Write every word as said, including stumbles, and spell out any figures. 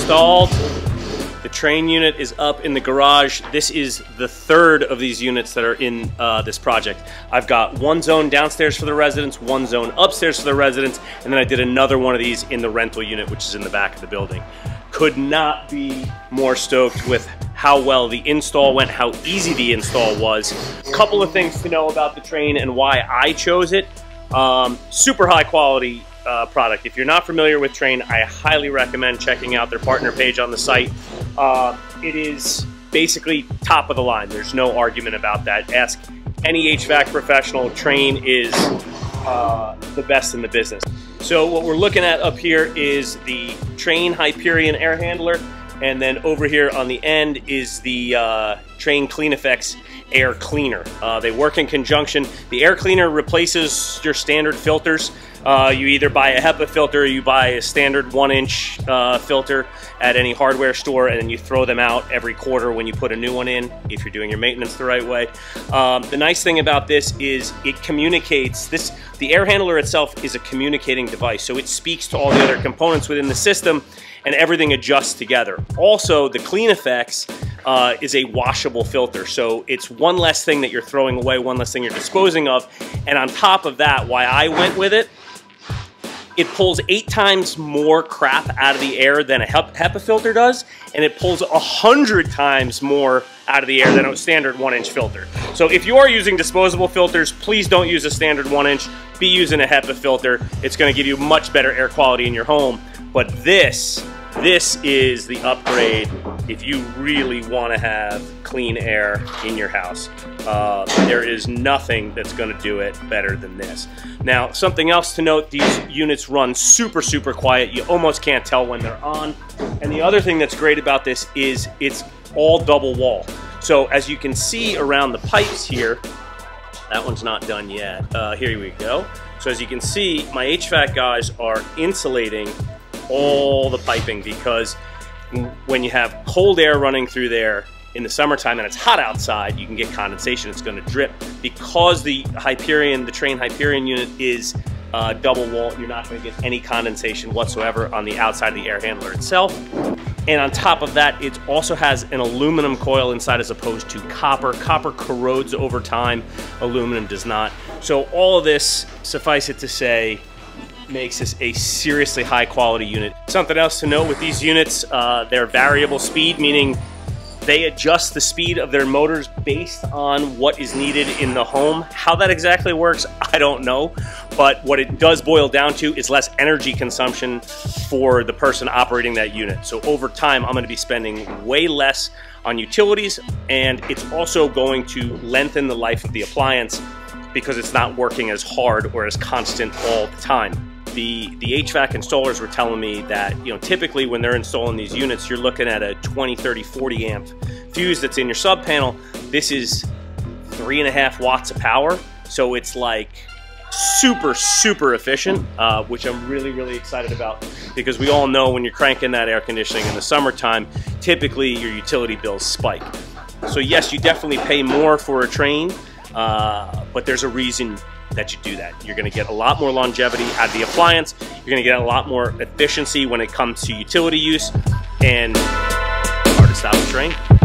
installed. The Trane unit is up in the garage. This is the third of these units that are in uh, this project. I've got one zone downstairs for the residents, one zone upstairs for the residents, and then I did another one of these in the rental unit, which is in the back of the building. Could not be more stoked with how well the install went, how easy the install was. A couple of things to know about the Trane and why I chose it. Um, super high quality uh, product. If you're not familiar with Trane, I highly recommend checking out their partner page on the site. Uh, it is basically top of the line. There's no argument about that. Ask any H V A C professional. Trane is uh, the best in the business. So what we're looking at up here is the Trane Hyperion air handler, and then over here on the end is the uh, Trane CleanEffects air cleaner. Uh, they work in conjunction. The air cleaner replaces your standard filters. Uh, you either buy a HEPA filter or you buy a standard one inch uh, filter at any hardware store, and then you throw them out every quarter when you put a new one in, if you're doing your maintenance the right way. Um, the nice thing about this is it communicates. This, the air handler itself is a communicating device, so it speaks to all the other components within the system, and everything adjusts together. Also, the CleanEffects uh, is a washable filter, so it's one less thing that you're throwing away, one less thing you're disposing of. And on top of that, why I went with it, it pulls eight times more crap out of the air than a HEPA filter does, and it pulls a hundred times more out of the air than a standard one inch filter. So if you are using disposable filters, please don't use a standard one inch, be using a HEPA filter. It's gonna give you much better air quality in your home. But this, this is the upgrade if you really wanna have clean air in your house. Uh, there is nothing that's gonna do it better than this. Now, something else to note, these units run super, super quiet. You almost can't tell when they're on. And the other thing that's great about this is it's all double wall. So as you can see around the pipes here, that one's not done yet. Uh, here we go. So as you can see, my H V A C guys are insulating all the piping, because when you have cold air running through there in the summertime and it's hot outside, you can get condensation. It's going to drip. Because the Hyperion, the Trane Hyperion unit is uh, double wall, you're not going to get any condensation whatsoever on the outside of the air handler itself. And on top of that, it also has an aluminum coil inside as opposed to copper. Copper corrodes over time, aluminum does not. So all of this, suffice it to say, makes this a seriously high quality unit. Something else to note with these units, uh, they're variable speed, meaning they adjust the speed of their motors based on what is needed in the home. How that exactly works, I don't know. But what it does boil down to is less energy consumption for the person operating that unit. So over time, I'm gonna be spending way less on utilities, and it's also going to lengthen the life of the appliance because it's not working as hard or as constant all the time. The, the H V A C installers were telling me that, you know, typically when they're installing these units, you're looking at a twenty, thirty, forty amp fuse that's in your sub panel. This is three and a half watts of power. So it's like super, super efficient, uh, which I'm really, really excited about, because we all know when you're cranking that air conditioning in the summertime, typically your utility bills spike. So yes, you definitely pay more for a Trane, uh, but there's a reason that you do that. You're going to get a lot more longevity out of the appliance. You're going to get a lot more efficiency when it comes to utility use, and hard to stop the Trane.